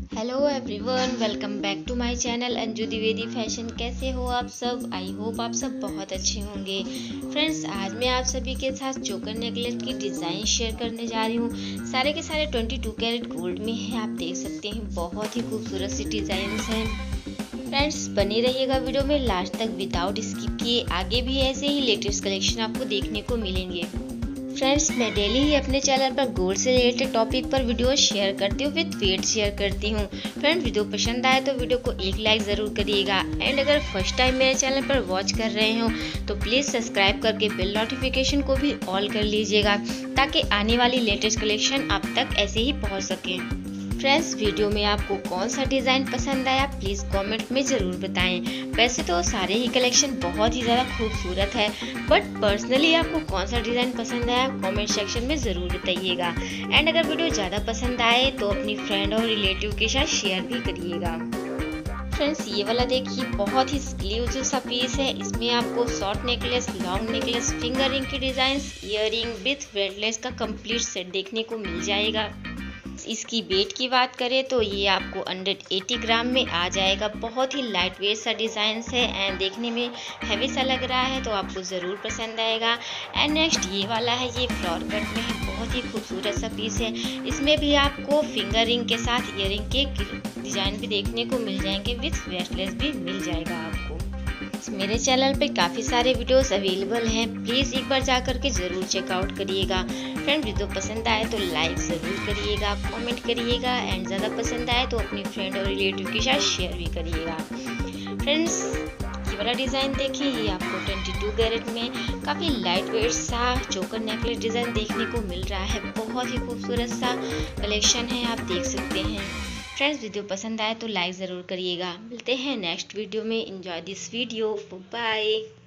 Hello everyone, welcome back to my channel Anju Dwivedi fashion. कैसे हो आप सब? आई होप आप सब बहुत अच्छे होंगे। फ्रेंड्स, आज मैं आप सभी के साथ चोकर नेकलेस की डिज़ाइन शेयर करने जा रही हूँ। सारे के सारे 22 कैरेट गोल्ड में है। आप देख सकते हैं, बहुत ही खूबसूरत सी डिज़ाइन हैं। फ्रेंड्स, बने रहिएगा वीडियो में लास्ट तक विदाउट स्किप किए। आगे भी ऐसे ही लेटेस्ट कलेक्शन आपको देखने को मिलेंगे। फ्रेंड्स, मैं डेली ही अपने चैनल पर गोल्ड से रिलेटेड टॉपिक पर वीडियो शेयर करती हूँ, विद वेट शेयर करती हूँ। फ्रेंड्स, वीडियो पसंद आए तो वीडियो को एक लाइक ज़रूर करिएगा। एंड अगर फर्स्ट टाइम मेरे चैनल पर वॉच कर रहे हो तो प्लीज़ सब्सक्राइब करके बेल नोटिफिकेशन को भी ऑल कर लीजिएगा, ताकि आने वाली लेटेस्ट कलेक्शन आप तक ऐसे ही पहुँच सके। फ्रेंड्स, वीडियो में आपको कौन सा डिज़ाइन पसंद आया प्लीज़ कमेंट में ज़रूर बताएं। वैसे तो सारे ही कलेक्शन बहुत ही ज़्यादा खूबसूरत है, बट पर्सनली आपको कौन सा डिज़ाइन पसंद आया कमेंट सेक्शन में ज़रूर बताइएगा। एंड अगर वीडियो ज़्यादा पसंद आए तो अपनी फ्रेंड और रिलेटिव के साथ शेयर भी करिएगा। फ्रेंड्स, ये वाला देखिए, बहुत ही एक्सक्लूसिव सा पीस है। इसमें आपको short necklace, long necklace, finger ring की डिज़ाइन, ईयरिंग विथ वेटलेस का कंप्लीट सेट देखने को मिल जाएगा। इसकी वेट की बात करें तो ये आपको 180 ग्राम में आ जाएगा। बहुत ही लाइट वेट सा डिज़ाइन है एंड देखने में हैवी सा लग रहा है, तो आपको ज़रूर पसंद आएगा। एंड नेक्स्ट ये वाला है, ये फ्लोर कट में है। बहुत ही खूबसूरत सा पीस है। इसमें भी आपको फिंगर रिंग के साथ ईयरिंग के डिज़ाइन भी देखने को मिल जाएंगे, विथ वेटलेस भी मिल जाएगा आपको। मेरे चैनल पे काफ़ी सारे वीडियोस अवेलेबल हैं, प्लीज़ एक बार जा करके ज़रूर चेकआउट करिएगा। फ्रेंड, वीडियो पसंद आए तो लाइक ज़रूर करिएगा, कमेंट करिएगा एंड ज़्यादा पसंद आए तो अपनी फ्रेंड और रिलेटिव के साथ शेयर भी करिएगा। फ्रेंड्स, ये वाला डिज़ाइन देखिए, ये आपको 22 कैरेट में काफ़ी लाइट वेट सा चोकर नेकलेस डिज़ाइन देखने को मिल रहा है। बहुत ही खूबसूरत सा कलेक्शन है, आप देख सकते हैं। फ्रेंड्स, वीडियो पसंद आए तो लाइक ज़रूर करिएगा। मिलते हैं नेक्स्ट वीडियो में। Enjoy this video, bye.